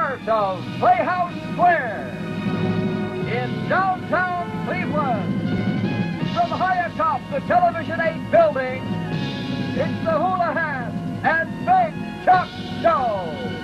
heart of Playhouse Square in downtown Cleveland. From high atop the Television 8 building, it's the Hoolihan and Big Chuck Show.